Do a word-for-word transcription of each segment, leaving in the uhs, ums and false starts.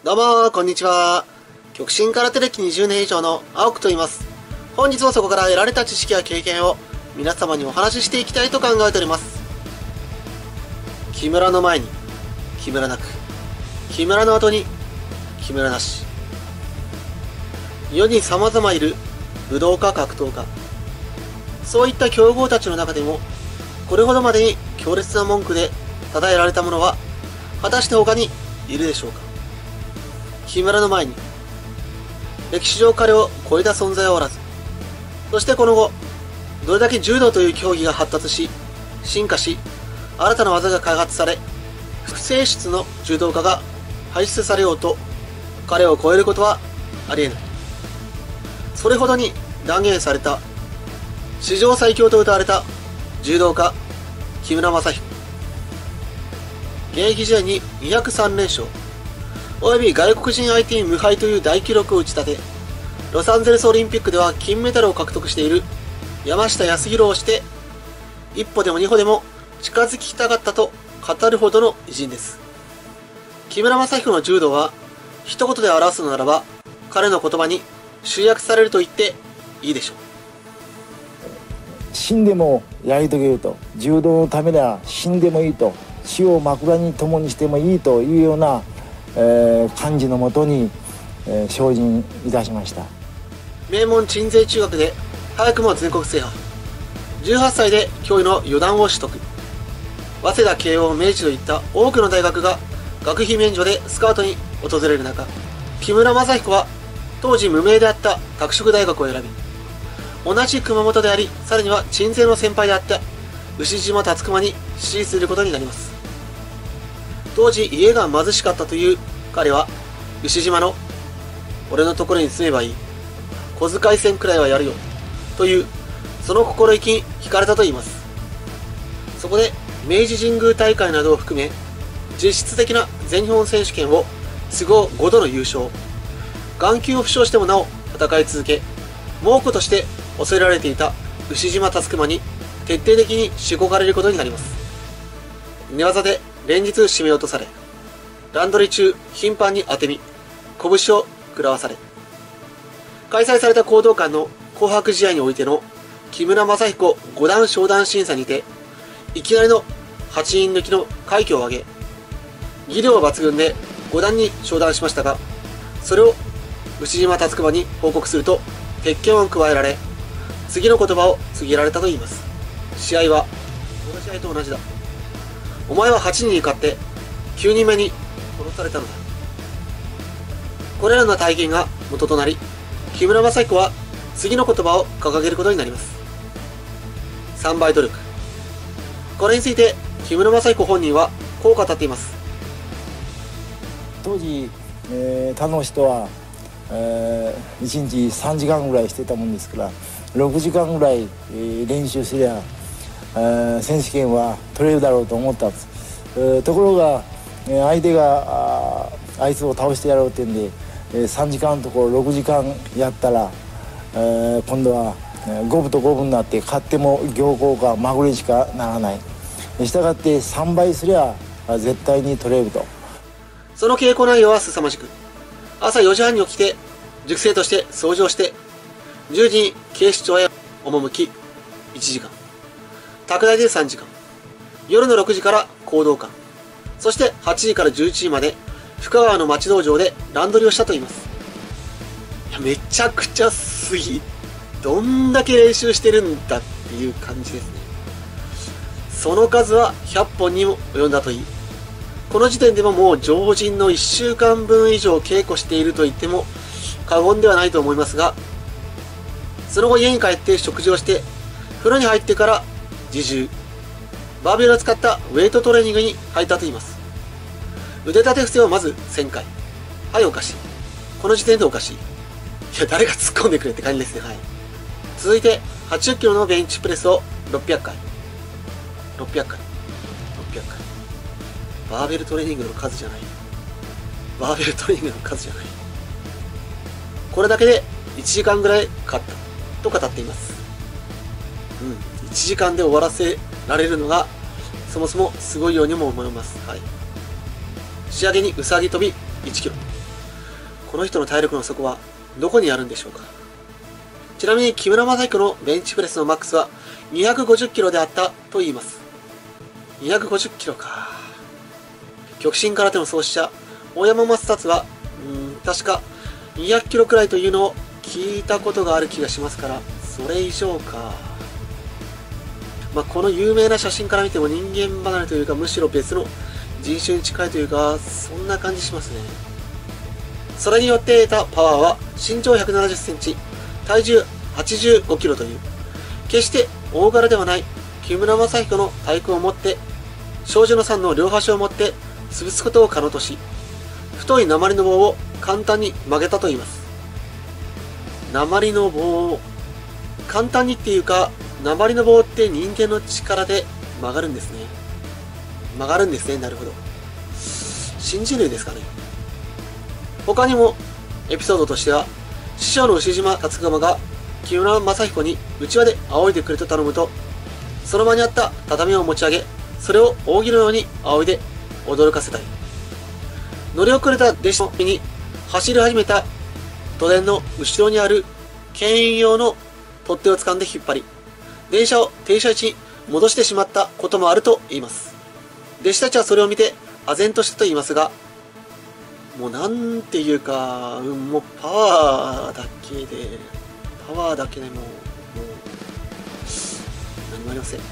どうもー、こんにちは。極真空手歴にじゅうねん以上の青くと言います。本日もそこから得られた知識や経験を皆様にお話ししていきたいと考えております。木村の前に木村なく、木村の後に木村なし。世に様々いる武道家、格闘家、そういった強豪たちの中でもこれほどまでに強烈な文句で称えられた者は果たして他にいるでしょうか。木村の前に歴史上彼を超えた存在はおらず、そしてこの後どれだけ柔道という競技が発達し進化し、新たな技が開発され不正室の柔道家が輩出されようと彼を超えることはありえない。それほどに断言された史上最強と謳われた柔道家木村正彦。現役時代ににひゃくさんれんしょうおよび外国人相手に無敗という大記録を打ち立て、ロサンゼルスオリンピックでは金メダルを獲得している山下康弘をして、一歩でも二歩でも近づきたかったと語るほどの偉人です。木村正彦の柔道は一言で表すのならば、彼の言葉に集約されると言っていいでしょう。 死んでもやり遂げると、柔道のためなら死んでもいいと、死を枕に共にしてもいいというようなえー、漢字のもとに、えー、精進いたしました。 名門鎮西中学で早くも全国制覇、じゅうはっさいで教諭の四段を取得。早稲田、慶応、明治といった多くの大学が学費免除でスカウトに訪れる中、木村正彦は当時無名であった拓殖大学を選び、同じ熊本であり、さらには鎮西の先輩であった牛島辰熊に師事することになります。当時家が貧しかったという彼は牛島の俺のところに住めばいい、小遣い銭くらいはやるよというその心意気に惹かれたといいます。そこで明治神宮大会などを含め実質的な全日本選手権を都合ごどの優勝、眼球を負傷してもなお戦い続け、猛虎として恐れられていた牛島辰熊に徹底的にしごかれることになります。寝技で連日締め落とされ、乱取り中頻繁に当て身、拳を食らわされ、開催された講道館の紅白試合においての木村正彦五段昇段審査にていきなりのはちにん抜きの快挙を挙げ、技量抜群で五段に昇段しましたが、それを牛島辰熊に報告すると鉄拳を加えられ、次の言葉を告げられたといいます。試合はこの試合と同じだ、お前ははちにんに勝ってきゅうにんめに殺されたのだ。これらの体験が元となり、木村正彦は次の言葉を掲げることになります。さんばい努力。これについて木村正彦本人はこう語っています。 当時、えー、他の人は、えー、いちにちさんじかんぐらいしてたもんですから、ろくじかんぐらい、えー、練習すりゃ選手権は取れるだろうと思ったんです。えー、ところが相手が あ, あいつを倒してやろうってんで、えー、さんじかんのところろくじかんやったら、えー、今度はごぶとごぶになって、勝っても行幸かまぐれしかならない。したがってさんばいすりゃ絶対に取れると。 その稽古内容は凄まじく、朝よじはんに起きて塾生として掃除をして、じゅうじに警視庁へ赴きいちじかん、拓大でさんじかん、夜のろくじから講道館、そしてはちじからじゅういちじまで深川の町道場で乱取りをしたといいます。いや、めちゃくちゃすぎ、どんだけ練習してるんだっていう感じですね。その数はひゃっぽんにも及んだといい、この時点でももう常人のいっしゅうかんぶん以上稽古していると言っても過言ではないと思いますが、その後家に帰って食事をして風呂に入ってから自重、バーベルを使ったウェイトトレーニングに入ったといいます。腕立て伏せをまずせんかい。はい、おかしい。この時点でおかしい。いや、誰が突っ込んでくれって感じですね。はい。続いてはちじゅっキロのベンチプレスをろっぴゃっかい。ろっぴゃっかい。ろっぴゃっかい。バーベルトレーニングの数じゃない。バーベルトレーニングの数じゃない。これだけでいちじかんぐらいかかったと語っています。うん、いちじかんで終わらせられるのがそもそもすごいようにも思います。はい、仕上げにうさぎ跳びいちキロ、 この人の体力の底はどこにあるんでしょうか。ちなみに木村正彦のベンチプレスのマックスはにひゃくごじゅっキロであったと言います。にひゃくごじゅっキロか。極真空手の創始者大山正達はうーん確かにひゃくキロくらいというのを聞いたことがある気がしますから、それ以上か。まあ、この有名な写真から見ても人間離れというか、むしろ別の人種に近いというか、そんな感じしますね。それによって得たパワーは身長ひゃくななじゅっセンチ、体重はちじゅうごキロという決して大柄ではない木村正彦の体格を持って、障子のさんの両端を持って潰すことを可能とし、太い鉛の棒を簡単に曲げたといいます。鉛の棒を簡単にっていうか、鉛の棒って人間の力で曲がるんですね。曲がるんですね。なるほど。新人類ですかね。他にもエピソードとしては、師匠の牛島達釜が木村正彦にうちわで仰いでくれと頼むと、その場にあった畳を持ち上げ、それを扇のように仰いで驚かせたり、乗り遅れた弟子の身に走り始めた都電の後ろにある牽引用の取っ手を掴んで引っ張り、電車を停車位置に戻してしまったこともあると言います。弟子たちはそれを見て唖然としたと言いますが、もうなんていうか、うん、もうパワーだけで、パワーだけでも、もう、何もありません。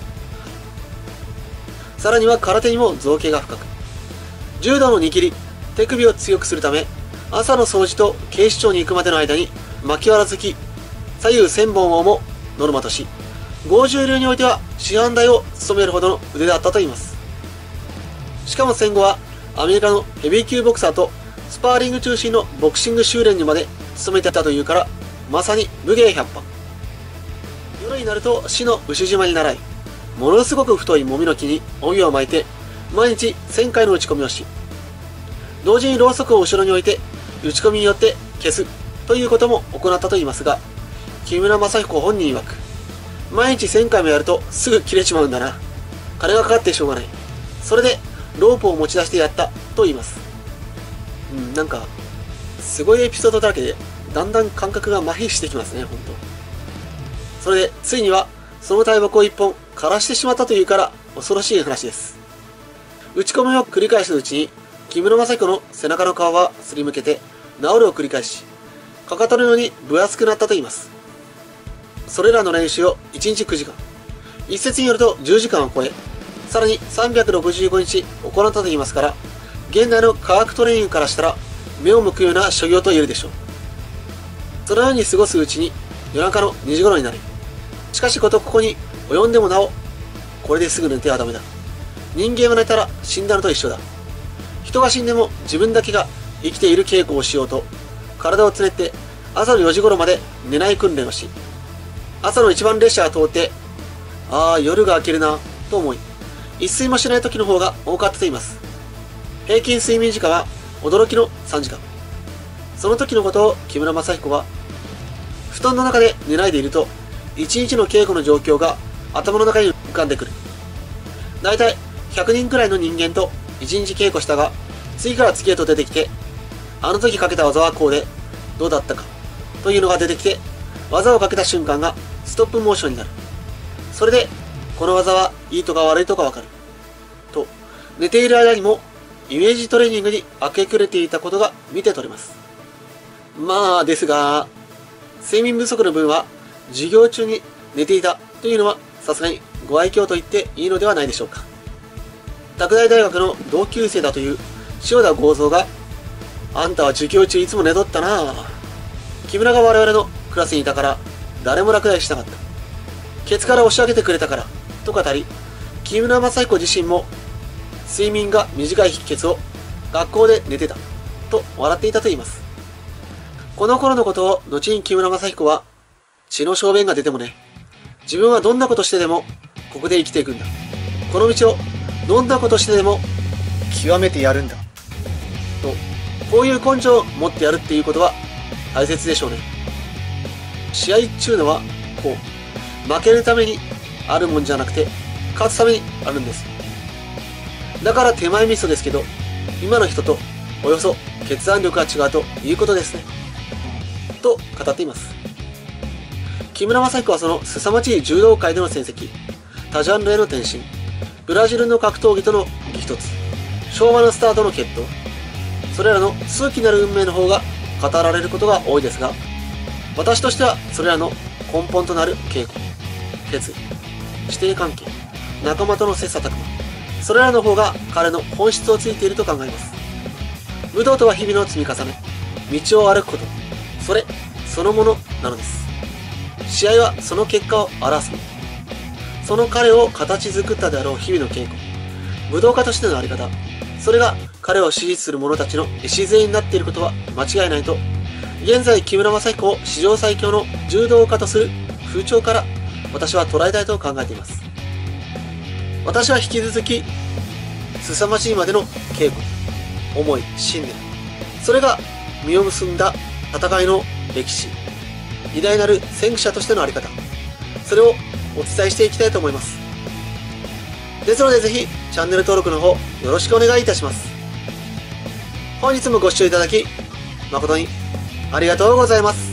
さらには空手にも造形が深く、柔道の握り、手首を強くするため、朝の掃除と警視庁に行くまでの間に巻きわらづき、左右千本をもノルマとし、剛柔流においては師範代を務めるほどの腕だったといいます。しかも戦後はアメリカのヘビー級ボクサーとスパーリング中心のボクシング修練にまで勤めていたというから、まさに武芸百般。夜になると死の牛島に習い、ものすごく太いもみの木に帯を巻いて毎日せんかいの打ち込みをし、同時にろうそくを後ろに置いて打ち込みによって消すということも行ったといいますが、木村正彦本人曰く、毎日せんかいもやるとすぐ切れちまうんだな。金がかかってしょうがない。それでロープを持ち出してやったと言います。うん、なんかすごいエピソードだらけで、だんだん感覚が麻痺してきますね、本当。それでついにはその大木を一本枯らしてしまったというから恐ろしい話です。打ち込みを繰り返すうちに木村正彦の背中の皮はすりむけて治るを繰り返し、かかとのように分厚くなったといいます。それらの練習をいちにちくじかん、一説によるとじゅうじかんを超え、さらにさんびゃくろくじゅうごにち行ったといいますから、現代の科学トレーニングからしたら目を向くような所業と言えるでしょう。そのように過ごすうちに夜中のにじ頃になり、しかしことここに及んでもなお、これですぐ寝てはダメだ。人間は寝たら死んだのと一緒だ。人が死んでも自分だけが生きている稽古をしようと、体をつねって朝のよじ頃まで寝ない訓練をし、朝の一番列車が通って、ああ夜が明けるなと思い、一睡もしない時の方が多かったと言います。平均睡眠時間は驚きのさんじかん。その時のことを木村正彦は、布団の中で寝ないでいると一日の稽古の状況が頭の中に浮かんでくる。だいたいひゃくにんくらいの人間と一日稽古したが、次から次へと出てきて、あの時かけた技はこうでどうだったかというのが出てきて、技をかけた瞬間がストップモーションになる。それでこの技はいいとか悪いとかわかると、寝ている間にもイメージトレーニングに明け暮れていたことが見て取れます。まあですが、睡眠不足の分は授業中に寝ていたというのはさすがにご愛嬌と言っていいのではないでしょうか。拓大大学の同級生だという塩田剛三が、あんたは授業中いつも寝とったな。木村が我々のクラスにいたから誰も落第しなかった。ケツから押し上げてくれたからと語り、木村正彦自身も睡眠が短い秘訣を学校で寝てたと笑っていたと言います。この頃のことを後に木村正彦は、血の小便が出てもね、自分はどんなことしてでもここで生きていくんだ。この道をどんなことしてでも極めてやるんだと、こういう根性を持ってやるっていうことは大切でしょうね。試合っちゅうのはこう、負けるためにあるもんじゃなくて勝つためにあるんです。だから手前味噌ですけど、今の人とおよそ決断力が違うということですね。と語っています。木村正彦はその凄まじい柔道界での戦績、他ジャンルへの転身、ブラジルの格闘技との激突、昭和のスタートの決闘、それらの数奇なる運命の方が語られることが多いですが、私としてはそれらの根本となる稽古、決意、師弟関係、仲間との切磋琢磨、それらの方が彼の本質をついていると考えます。武道とは日々の積み重ね、道を歩くこと、それそのものなのです。試合はその結果を表すもの。その彼を形作ったであろう日々の稽古、武道家としてのあり方、それが彼を支持する者たちの礎になっていることは間違いないと、現在木村正彦を史上最強の柔道家とする風潮から私は捉えたいと考えています。私は引き続き凄まじいまでの稽古、思い、信念、それが実を結んだ戦いの歴史、偉大なる先駆者としてのあり方、それをお伝えしていきたいと思います。ですのでぜひチャンネル登録の方よろしくお願いいたします。本日もご視聴いただき誠にありがとうございます。